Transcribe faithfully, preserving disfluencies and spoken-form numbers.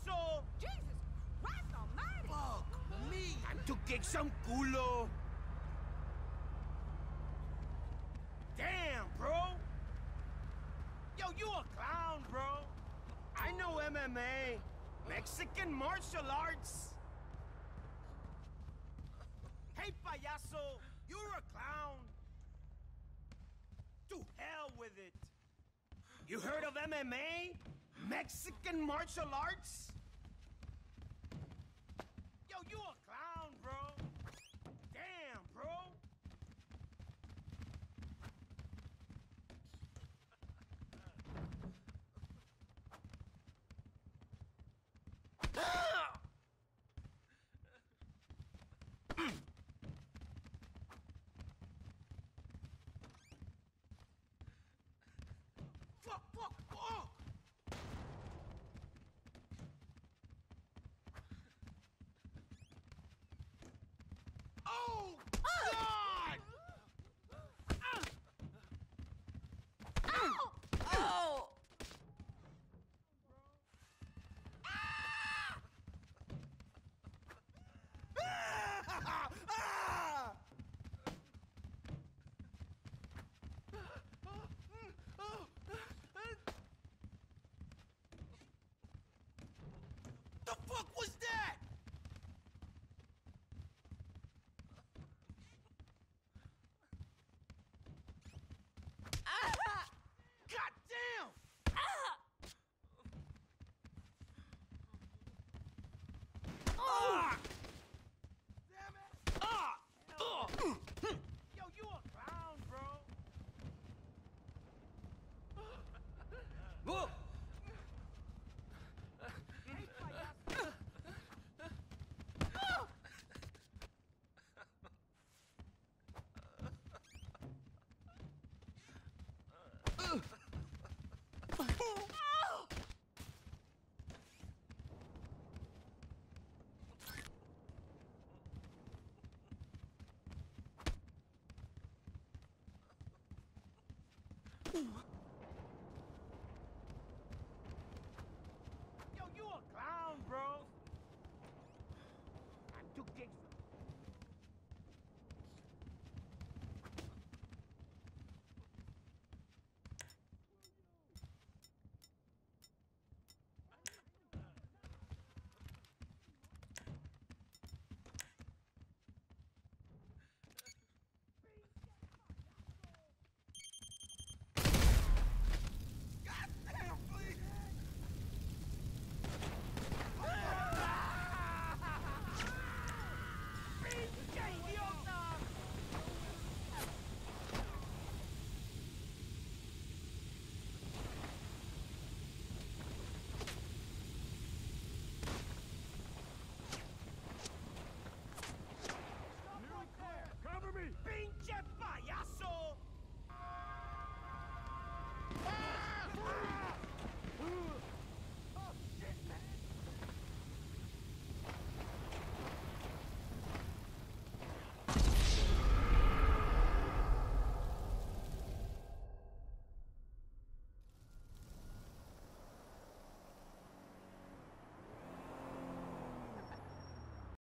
payaso! Jesus Christ almighty! Fuck me! Time to kick some culo! Damn, bro! Yo, you a clown, bro! I know M M A, Mexican martial arts! Hey, payaso, you're a clown! To hell with it! You heard of M M A? Mexican martial arts? Yo, you a clown, bro! Damn, bro! Fuck, fuck, fuck! Oh, God! Ow! Oh! Ah! The fuck was that? God damn! Ah! Damn it! Ah! Ugh. Yo, you a clown, bro! Whoa! Hey, payaso! Yo, you a clown, bro! Time to kick some